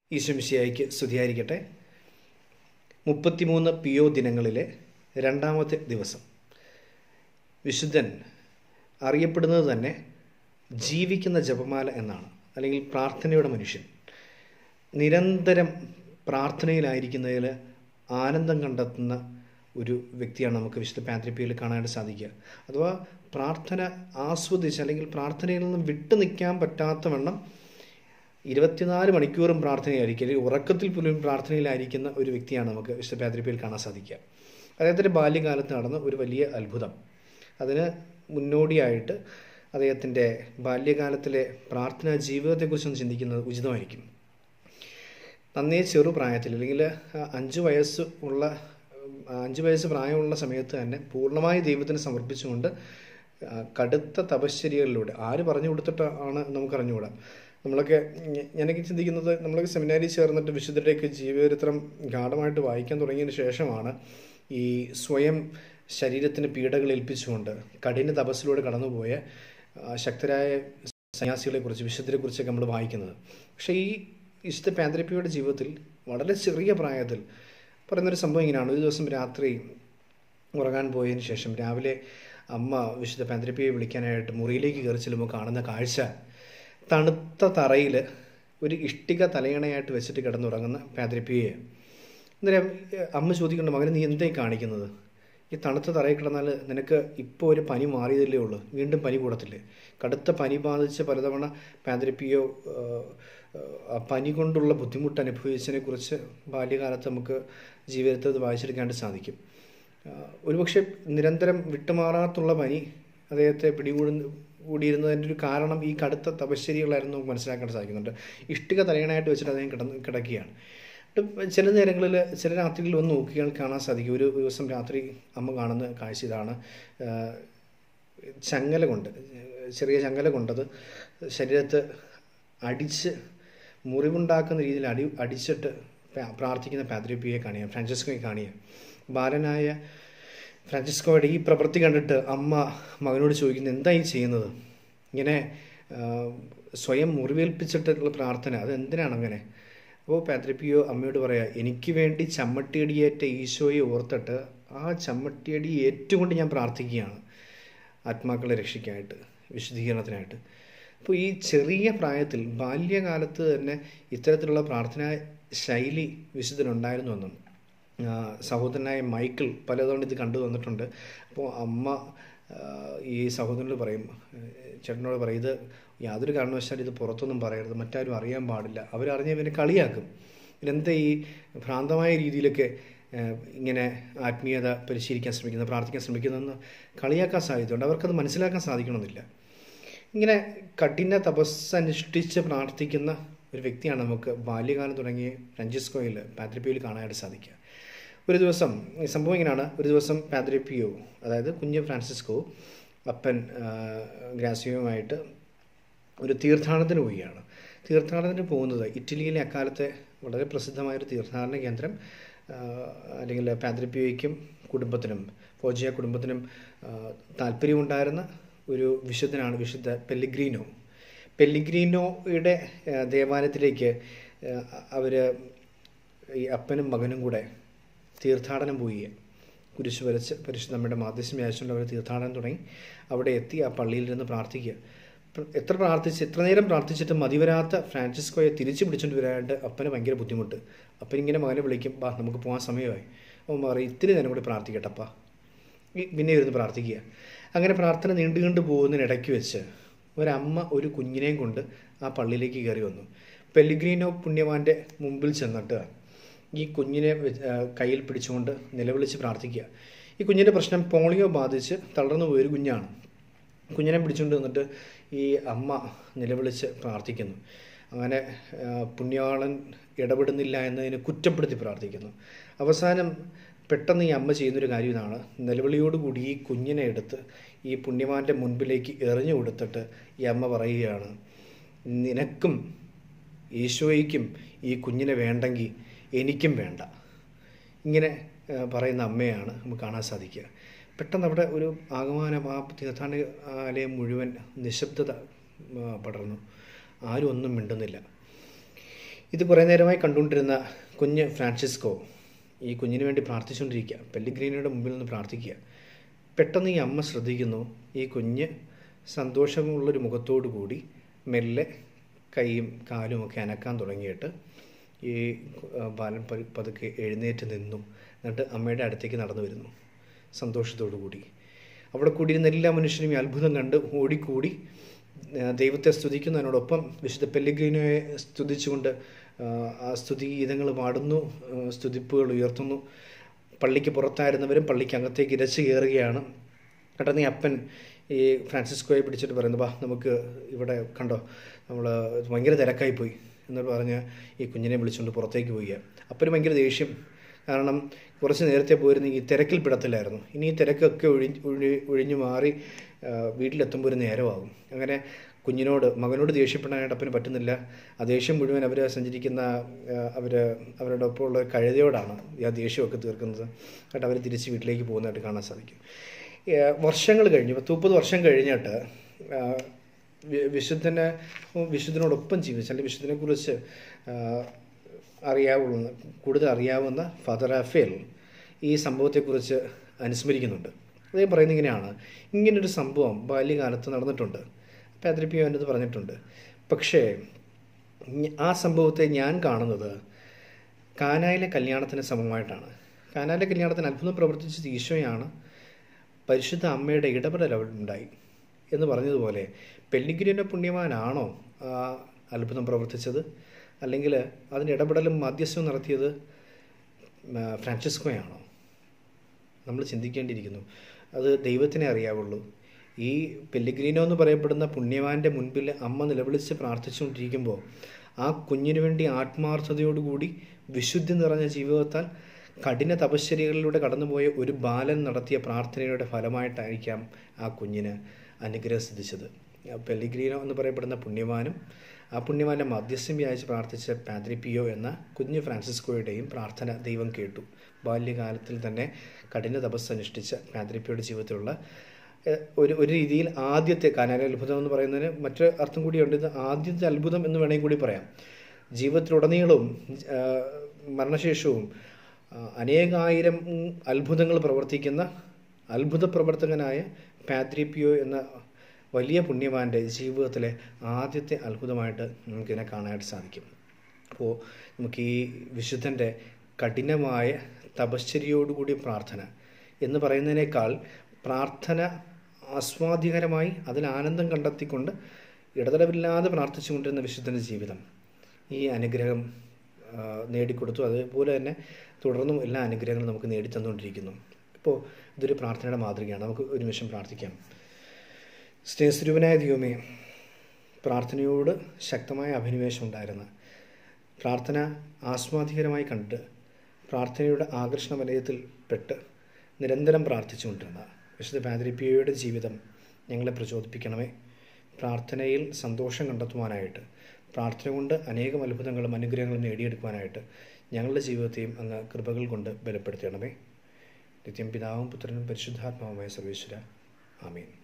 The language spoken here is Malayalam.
ഈശോമിശിഹായ്ക്ക് സ്തുതിയായിരിക്കട്ടെ. 33 പിയോ ദിനങ്ങളിലെ രണ്ടാമത്തെ ദിവസം. വിശുദ്ധൻ അറിയപ്പെടുന്നത് തന്നെ ജീവിക്കുന്ന ജപമാല എന്നാണ്, അല്ലെങ്കിൽ പ്രാർത്ഥനയുടെ മനുഷ്യൻ. നിരന്തരം പ്രാർത്ഥനയിലായിരിക്കുന്നതിൽ ആനന്ദം കണ്ടെത്തുന്ന ഒരു വ്യക്തിയാണ് നമുക്ക് വിശുദ്ധ പാദ്രി പിയോയിൽ കാണാനായിട്ട് സാധിക്കുക. അഥവാ പ്രാർത്ഥന ആസ്വദിച്ച്, അല്ലെങ്കിൽ പ്രാർത്ഥനയിൽ നിന്നും വിട്ടു നിൽക്കാൻ പറ്റാത്തവണ്ണം 24 മണിക്കൂറും പ്രാർത്ഥനയായിരിക്കും, അല്ലെങ്കിൽ ഉറക്കത്തിൽ പോലും പ്രാർത്ഥനയിലായിരിക്കുന്ന ഒരു വ്യക്തിയാണ് നമുക്ക് വിശുദ്ധ പാദ്രി പിയോയിൽ കാണാൻ സാധിക്കുക. അദ്ദേഹത്തിൻ്റെ ബാല്യകാലത്ത് നടന്ന ഒരു വലിയ അത്ഭുതം, അതിന് മുന്നോടിയായിട്ട് അദ്ദേഹത്തിൻ്റെ ബാല്യകാലത്തിലെ പ്രാർത്ഥനാ ജീവിതത്തെക്കുറിച്ചൊന്ന് ചിന്തിക്കുന്നത് ഉചിതമായിരിക്കും. നന്നേ ചെറുപ്രായത്തിൽ, അല്ലെങ്കിൽ 5 വയസ്സ് പ്രായമുള്ള സമയത്ത് തന്നെ പൂർണ്ണമായി ദൈവത്തിന് സമർപ്പിച്ചുകൊണ്ട് കടുത്ത തപശ്ചര്യകളിലൂടെ, ആര് പറഞ്ഞു കൊടുത്തിട്ടാണ് നമുക്കറിഞ്ഞുകൂടാ. ഞാനൊക്കെ ചിന്തിക്കുന്നത്, നമ്മളൊക്കെ സെമിനാരിൽ ചേർന്നിട്ട് വിശുദ്ധരുടെയൊക്കെ ജീവചരിത്രം ഗാഢമായിട്ട് വായിക്കാൻ തുടങ്ങിയതിന് ശേഷമാണ് ഈ സ്വയം ശരീരത്തിന് പീഡകൾ ഏൽപ്പിച്ചുകൊണ്ട് കഠിന തപസ്സിലൂടെ കടന്നുപോയ ശക്തരായ സന്യാസികളെക്കുറിച്ച്, വിശുദ്ധരെക്കുറിച്ചൊക്കെ നമ്മൾ വായിക്കുന്നത്. പക്ഷേ ഈ വിശുദ്ധ പാദ്രി പിയോയുടെ ജീവിതത്തിൽ വളരെ ചെറിയ പ്രായത്തിൽ പറയുന്നൊരു സംഭവം ഇങ്ങനെയാണ്. ഒരു ദിവസം രാത്രി ഉറങ്ങാൻ പോയതിന് ശേഷം രാവിലെ അമ്മ വിശുദ്ധ പാദ്രി പിയോയെ വിളിക്കാനായിട്ട് മുറിയിലേക്ക് കയറി ചെല്ലുമ്പോൾ കാണുന്ന കാഴ്ച, തണുത്ത തറയിൽ ഒരു ഇഷ്ടിക തലയണയായിട്ട് വെച്ചിട്ട് കിടന്നുറങ്ങുന്ന പാദ്രി പിയോയെ. അന്നേരം അമ്മ ചോദിക്കുന്നുണ്ട്, മകനെ നീ എന്തായി കാണിക്കുന്നത്? ഈ തണുത്ത തറയിൽ കിടന്നാൽ നിനക്ക് ഇപ്പോൾ ഒരു പനി മാറിയതല്ലേ ഉള്ളൂ, വീണ്ടും പനി കൂടത്തില്ലേ? കടുത്ത പനി ബാധിച്ച് പലതവണ പാദ്രി പിയോ പനി കൊണ്ടുള്ള ബുദ്ധിമുട്ട് അനുഭവിച്ചതിനെക്കുറിച്ച് ബാല്യകാലത്ത് നമുക്ക് ജീവിതത്തിൽ വായിച്ചെടുക്കാണ്ട് സാധിക്കും. ഒരുപക്ഷെ നിരന്തരം വിട്ടുമാറാത്തുള്ള പനി അദ്ദേഹത്തെ കൂടിയിരുന്നതിൻ്റെ ഒരു കാരണം ഈ കടുത്ത തപശ്ചര്യകളായിരുന്നു നമുക്ക് മനസ്സിലാക്കാൻ സാധിക്കുന്നുണ്ട്. ഇഷ്ടിക തലയണയായിട്ട് വെച്ചിട്ട് അദ്ദേഹം കിടക്കുകയാണ്. ചില നേരങ്ങളിൽ, ചില രാത്രികളിൽ വന്ന് നോക്കിയാൽ കാണാൻ സാധിക്കും. ഒരു ദിവസം രാത്രി അമ്മ കാണുന്ന കാഴ്ച ഇതാണ്. ചെറിയ ചങ്ങല കൊണ്ടത് ശരീരത്ത് അടിച്ച് മുറിവുണ്ടാക്കുന്ന രീതിയിൽ അടിച്ചിട്ട് പ്രാർത്ഥിക്കുന്ന പാദ്രി പിയോയെ കാണുക, ഫ്രാൻസിസ്കോയെ കാണുക. ബാലനായ ഫ്രാൻസിസ്കോയുടെ ഈ പ്രവൃത്തി കണ്ടിട്ട് അമ്മ മകനോട് ചോദിക്കുന്നത്, എന്തായി ചെയ്യുന്നത്? ഇങ്ങനെ സ്വയം മുറിവേൽപ്പിച്ചിട്ടുള്ള പ്രാർത്ഥന, അതെന്തിനാണ് അങ്ങനെ? അപ്പോൾ പാദ്രി പിയോ അമ്മയോട് പറയാം, എനിക്ക് വേണ്ടി ചമ്മട്ടിയടിയേറ്റ ഈശോയെ ഓർത്തിട്ട് ആ ചമ്മട്ടിയടി ഏറ്റുകൊണ്ട് ഞാൻ പ്രാർത്ഥിക്കുകയാണ് ആത്മാക്കളെ രക്ഷിക്കാനായിട്ട്, വിശുദ്ധീകരണത്തിനായിട്ട്. അപ്പോൾ ഈ ചെറിയ പ്രായത്തിൽ, ബാല്യകാലത്ത് തന്നെ ഇത്തരത്തിലുള്ള പ്രാർത്ഥനാ ശൈലി വിശുദ്ധനുണ്ടായിരുന്നുവെന്നും സഹോദരനായ മൈക്കിൾ പലതവണ ഇത് കണ്ടു വന്നിട്ടുണ്ട്. അപ്പോൾ അമ്മ ഈ സഹോദരനോട് പറയും, ചേട്ടനോട് പറയും, ഇത് യാതൊരു കാരണവശാലും ഇത് പുറത്തൊന്നും പറയരുത്, മറ്റാരും അറിയാൻ പാടില്ല, അവരറിഞ്ഞ ഇവനെ കളിയാക്കും, ഇവരെന്താ ഈ ഭ്രാന്തമായ രീതിയിലൊക്കെ ഇങ്ങനെ ആത്മീയത പരിശീലിക്കാൻ ശ്രമിക്കുന്നത്, പ്രാർത്ഥിക്കാൻ ശ്രമിക്കുന്നതെന്ന് കളിയാക്കാൻ സാധ്യതയുണ്ട്. അവർക്കത് മനസ്സിലാക്കാൻ സാധിക്കണമെന്നില്ല. ഇങ്ങനെ കഠിന തപസ്സനുഷ്ഠിച്ച് പ്രാർത്ഥിക്കുന്ന ഒരു വ്യക്തിയാണ് നമുക്ക് ബാല്യകാലം തുടങ്ങി ഫ്രാൻസിസ്കോയിൽ, പാദ്രി പിയോയിൽ കാണാനായിട്ട് സാധിക്കുക. ഒരു ദിവസം സംഭവം ഇങ്ങനെയാണ്. ഒരു ദിവസം പാദ്രി പിയോ, അതായത് കുഞ്ഞ് ഫ്രാൻസിസ്കോ, അപ്പൻ ഗ്രാസിയോയുമായിട്ട് ഒരു തീർത്ഥാടനത്തിന് പോവുകയാണ്. തീർത്ഥാടനത്തിന് പോകുന്നത് ഇറ്റലിയിലെ അക്കാലത്തെ വളരെ പ്രസിദ്ധമായൊരു തീർത്ഥാടന കേന്ദ്രം, അല്ലെങ്കിൽ പാദ്രി പിയോയ്ക്കും കുടുംബത്തിനും, ഫോജിയ കുടുംബത്തിനും താല്പര്യമുണ്ടായിരുന്ന ഒരു വിശുദ്ധനാണ് വിശുദ്ധ പെല്ലിഗ്രീനോ. പെല്ലിഗ്രീനോയുടെ ദേവാലയത്തിലേക്ക് അവർ, ഈ അപ്പനും മകനും കൂടെ തീർത്ഥാടനം പോയി. കുരിശ് വരച്ച് പരിശുദ്ധ നമ്മുടെ മാധ്യസ്ഥം യാചിച്ചുകൊണ്ട് അവർ തീർത്ഥാടനം തുടങ്ങി. അവിടെ എത്തി ആ പള്ളിയിൽ നിന്ന് പ്രാർത്ഥിക്കുക. എത്ര നേരം പ്രാർത്ഥിച്ചിട്ട് മതിവരാത്ത ഫ്രാൻസിസ്കോയെ തിരിച്ചു പിടിച്ചുകൊണ്ട് വരാനായിട്ട് അപ്പന് ഭയങ്കര ബുദ്ധിമുട്ട്. അപ്പനിങ്ങനെ മകനെ വിളിക്കും, ബാ നമുക്ക് പോകാൻ സമയമായി. അവൻ പറയും, ഇത്തിരി നേരം കൂടി പ്രാർത്ഥിക്കട്ടപ്പാ, പിന്നെ ഇരുന്ന് പ്രാർത്ഥിക്കുക. അങ്ങനെ പ്രാർത്ഥന നീണ്ടു പോകുന്നതിനിടയ്ക്ക് വെച്ച് ഒരമ്മ ഒരു കുഞ്ഞിനെയും കൊണ്ട് ആ പള്ളിയിലേക്ക് കയറി വന്നു. പെല്ലിഗ്രീനോ പുണ്യവാൻ്റെ മുമ്പിൽ ചെന്നിട്ട് ഈ കുഞ്ഞിനെ കയ്യിൽ പിടിച്ചുകൊണ്ട് നിലവിളിച്ച് പ്രാർത്ഥിക്കുക. ഈ കുഞ്ഞിൻ്റെ പ്രശ്നം പോളിയോ ബാധിച്ച് തളർന്നു പോയൊരു കുഞ്ഞാണ്. കുഞ്ഞിനെ പിടിച്ചുകൊണ്ട് വന്നിട്ട് ഈ അമ്മ നിലവിളിച്ച് പ്രാർത്ഥിക്കുന്നു. അങ്ങനെ പുണ്യാളൻ ഇടപെടുന്നില്ല എന്നതിനെ കുറ്റപ്പെടുത്തി പ്രാർത്ഥിക്കുന്നു. അവസാനം പെട്ടെന്ന് ഈ അമ്മ ചെയ്യുന്നൊരു കാര്യം ഇതാണ്, നിലവിളിയോടുകൂടി ഈ കുഞ്ഞിനെ എടുത്ത് ഈ പുണ്യവാൻ്റെ മുൻപിലേക്ക് എറിഞ്ഞു കൊടുത്തിട്ട് ഈ അമ്മ പറയുകയാണ്, നിനക്കും ഈശോയ്ക്കും ഈ കുഞ്ഞിനെ വേണ്ടെങ്കിൽ എനിക്കും വേണ്ട. ഇങ്ങനെ പറയുന്ന അമ്മയാണ് നമുക്ക് കാണാൻ സാധിക്കുക. പെട്ടെന്ന് അവിടെ ഒരു ആകമാനം, ആ തീർത്ഥാടനാലയം മുഴുവൻ നിശബ്ദത പടർന്നു. ആരും ഒന്നും മിണ്ടുന്നില്ല. ഇത് കുറേ നേരമായി കണ്ടുകൊണ്ടിരുന്ന കുഞ്ഞ് ഫ്രാൻസിസ്കോ ഈ കുഞ്ഞിന് വേണ്ടി പ്രാർത്ഥിച്ചുകൊണ്ടിരിക്കുക. പെല്ലിഗ്രീനിയുടെ മുമ്പിൽ നിന്ന് പ്രാർത്ഥിക്കുക. പെട്ടെന്ന് ഈ അമ്മ ശ്രദ്ധിക്കുന്നു, ഈ കുഞ്ഞ് സന്തോഷമുള്ളൊരു മുഖത്തോടു കൂടി മെല്ലെ കൈയും കാലും ഒക്കെ അനക്കാൻ തുടങ്ങിയിട്ട് ഈ ബാലൻ പതുക്കെ എഴുന്നേറ്റ് നിന്നു. എന്നിട്ട് അമ്മയുടെ അടുത്തേക്ക് നടന്നു വരുന്നു സന്തോഷത്തോടു കൂടി. അവിടെ കൂടിയിരുന്ന എല്ലാ മനുഷ്യരും ഈ അത്ഭുതം കണ്ട് ഓടിക്കൂടി ദൈവത്തെ സ്തുതിക്കുന്നതിനോടൊപ്പം വിശുദ്ധ പെല്ലിഗ്രീനോയെ സ്തുതിച്ചുകൊണ്ട് ആ സ്തുതിഗീതങ്ങൾ പാടുന്നു, സ്തുതിപ്പുകൾ ഉയർത്തുന്നു. പള്ളിക്ക് പുറത്തായിരുന്നവരും പള്ളിക്ക് അകത്തേക്ക് ഇരച്ചു കയറുകയാണ്. പെട്ടെന്ന് ഈ അപ്പൻ ഈ ഫ്രാൻസിസ്കോയെ പിടിച്ചിട്ട് പറയുന്നു, വാ നമുക്ക് ഇവിടെ കണ്ടോ, നമ്മൾ ഭയങ്കര തിരക്കായിപ്പോയി എന്ന് പറഞ്ഞ് ഈ കുഞ്ഞിനെ വിളിച്ചുകൊണ്ട് പുറത്തേക്ക് പോവുക. അപ്പന് ഭയങ്കര ദേഷ്യം. കാരണം കുറച്ച് നേരത്തെ പോയിരുന്ന ഈ തിരക്കിൽ പെടത്തില്ലായിരുന്നു. ഇനി ഈ തിരക്കൊക്കെ ഒഴിഞ്ഞു മാറി വീട്ടിലെത്തുമ്പോൾ ഒരു നേരമാകും. അങ്ങനെ മകനോട് ദേഷ്യപ്പെടാനായിട്ട് അപ്പന് പറ്റുന്നില്ല. ആ ദേഷ്യം മുഴുവൻ അവർ സഞ്ചരിക്കുന്ന അവരുടെ ഒപ്പമുള്ള കഴുതയോടാണ് ആ ദേഷ്യമൊക്കെ തീർക്കുന്നത്. എന്നിട്ട് അവർ തിരിച്ച് വീട്ടിലേക്ക് പോകുന്നതായിട്ട് കാണാൻ സാധിക്കും. വർഷങ്ങൾ കഴിഞ്ഞു, 30 വർഷം കഴിഞ്ഞിട്ട് വിശുദ്ധനോടൊപ്പം ജീവിച്ച, അല്ലെങ്കിൽ വിശുദ്ധനെക്കുറിച്ച് കൂടുതൽ അറിയാവുന്ന ഫാദർ റാഫേൽ ഈ സംഭവത്തെക്കുറിച്ച് അനുസ്മരിക്കുന്നുണ്ട്. അദ്ദേഹം പറയുന്നത് ഇങ്ങനെയാണ്: ഇങ്ങനൊരു സംഭവം ബാല്യകാലത്ത് നടന്നിട്ടുണ്ട്, പാദ്രി പിയോ എൻ്റെ പറഞ്ഞിട്ടുണ്ട്. പക്ഷേ ആ സംഭവത്തെ ഞാൻ കാണുന്നത് കാനായിലെ കല്യാണത്തിന് സമമായിട്ടാണ്. കാനായിലെ കല്യാണത്തിന് അത്ഭുതം പ്രവർത്തിച്ചത് ഈശോയാണ്. പരിശുദ്ധ അമ്മയുടെ ഇടപെടൽ അവിടെ ഉണ്ടായി എന്ന് പറഞ്ഞതുപോലെ പെല്ലിഗ്രീനോ പുണ്യവാനാണോ ആ അത്ഭുതം പ്രവർത്തിച്ചത്, അല്ലെങ്കിൽ അതിൻ്റെ ഇടപെടലും മധ്യസ്ഥവും നടത്തിയത് ഫ്രാൻസിസ്കോയാണോ? നമ്മൾ ചിന്തിക്കേണ്ടിയിരിക്കുന്നു. അത് ദൈവത്തിനെ അറിയാവുള്ളൂ. ഈ പെല്ലിഗ്രീനോ എന്ന് പറയപ്പെടുന്ന പുണ്യവാൻ്റെ മുൻപിൽ അമ്മ നിലവിളിച്ച് പ്രാർത്ഥിച്ചുകൊണ്ടിരിക്കുമ്പോൾ ആ കുഞ്ഞിനു വേണ്ടി ആത്മാർത്ഥതയോടുകൂടി വിശുദ്ധി നിറഞ്ഞ ജീവിതത്താൽ കഠിന തപശ്ചര്യകളിലൂടെ കടന്നുപോയ ഒരു ബാലൻ നടത്തിയ പ്രാർത്ഥനയുടെ ഫലമായിട്ടായിരിക്കാം ആ കുഞ്ഞിന് അനുഗ്രഹം സിദ്ധിച്ചത്. പെല്ലിഗ്രീനോ എന്ന് പറയപ്പെടുന്ന പുണ്യവാനും ആ പുണ്യവാൻ്റെ മധ്യസ്ഥം വ്യാഴ്ച പ്രാർത്ഥിച്ച പാദ്രി പിയോ എന്ന കുഞ്ഞ് ഫ്രാൻസിസ്കോയുടെയും പ്രാർത്ഥന ദൈവം കേട്ടു. ബാല്യകാലത്തിൽ തന്നെ കഠിന തപസ് അനുഷ്ഠിച്ച പാദ്രി പിയോയുടെ ജീവിതത്തിലുള്ള ഒരു രീതിയിൽ ആദ്യത്തെ കാനായിലെ അത്ഭുതം എന്ന് പറയുന്നതിന് മറ്റൊരു അർത്ഥം കൂടിയുണ്ട്. ഇത് ആദ്യത്തെ അത്ഭുതം എന്ന് വേണമെങ്കിൽ കൂടി പറയാം. ജീവിതത്തിലുടനീളവും മരണശേഷവും അനേകായിരം അത്ഭുതങ്ങൾ പ്രവർത്തിക്കുന്ന അത്ഭുത പ്രവർത്തകനായ പാദ്രി പിയോ എന്ന വലിയ പുണ്യവാൻ്റെ ജീവിതത്തിലെ ആദ്യത്തെ അത്ഭുതമായിട്ട് നമുക്കിതിനെ കാണാനായിട്ട് സാധിക്കും. അപ്പോൾ നമുക്ക് ഈ വിശുദ്ധൻ്റെ കഠിനമായ തപശ്ചര്യയോടുകൂടിയ പ്രാർത്ഥന എന്ന് പറയുന്നതിനേക്കാൾ പ്രാർത്ഥന ആസ്വാദ്യകരമായി അതിൽ ആനന്ദം കണ്ടെത്തിക്കൊണ്ട് ഇടതടവില്ലാതെ പ്രാർത്ഥിച്ചുകൊണ്ടിരുന്ന വിശുദ്ധൻ്റെ ജീവിതം ഈ അനുഗ്രഹം നേടിക്കൊടുത്തു. അതുപോലെ തന്നെ തുടർന്നും എല്ലാ അനുഗ്രഹങ്ങളും നമുക്ക് നേടിത്തന്നുകൊണ്ടിരിക്കുന്നു. ഇപ്പോൾ ഇതൊരു പ്രാർത്ഥനയുടെ മാതൃകയാണ്. നമുക്ക് ഒരു നിമിഷം പ്രാർത്ഥിക്കാം. സ്നേഹസ്വരൂപനായ ദൈവമേ, പ്രാർത്ഥനയോട് ശക്തമായ അഭിനിവേശം ഉണ്ടായിരുന്ന, പ്രാർത്ഥന ആസ്വാദികരമായി കണ്ട് പ്രാർത്ഥനയുടെ ആകർഷണ വലയത്തിൽ പെട്ട് നിരന്തരം പ്രാർത്ഥിച്ചുകൊണ്ടിരുന്ന വിശുദ്ധ പാദ്രി പിയോയുടെ ജീവിതം ഞങ്ങളെ പ്രചോദിപ്പിക്കണമേ. പ്രാർത്ഥനയിൽ സന്തോഷം കണ്ടെത്തുവാനായിട്ട്, പ്രാർത്ഥന കൊണ്ട് അനേകം അത്ഭുതങ്ങളും അനുഗ്രഹങ്ങളും നേടിയെടുക്കുവാനായിട്ട് ഞങ്ങളുടെ ജീവിതത്തെയും അങ്ങ് കൃപകൾ കൊണ്ട് ബലപ്പെടുത്തണമേ. നിത്യം പിതാവും പുത്രനും പരിശുദ്ധാത്മാവുമായ സർവേശ്വര. ആമേൻ.